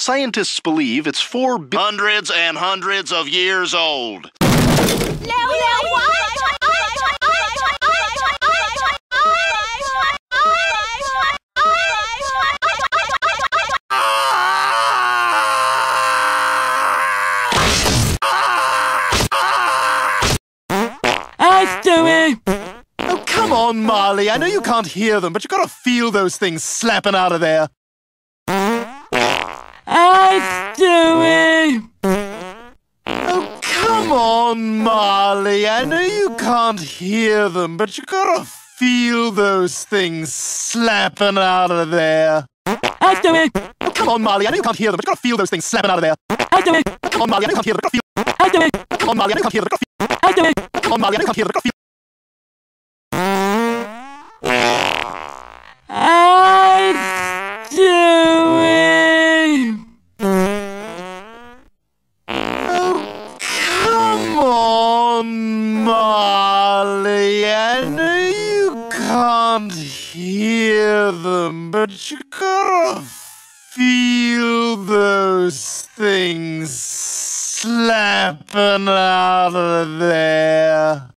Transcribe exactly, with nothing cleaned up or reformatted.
Scientists believe it's four bi- hundreds and hundreds of years old. Hi, Stewie! Oh, come on, Marley. I know you can't hear them, but you gotta feel those things slapping out of there. Hi, Stewie! Oh, come on, Marley. I know you can't hear them, but you gotta feel those things slapping out of there. Hi, Stewie! Oh, come on, Marley. I know you can't hear them, but you gotta feel those things slapping out of there. Hi, Stewie! Oh, come on, Marley. I know you can't hear them, but you gotta feel. Hi, Stewie! Oh, come on, Marley. I know you can't hear them, but you gotta feel. Hi, Stewie! Oh, come on, Marley. I know you can't hear them, but you gotta feel. Hi, Stewie! Oh, come on, Marley. I know you can't hear them, but you gotta feel those things slapping out of there.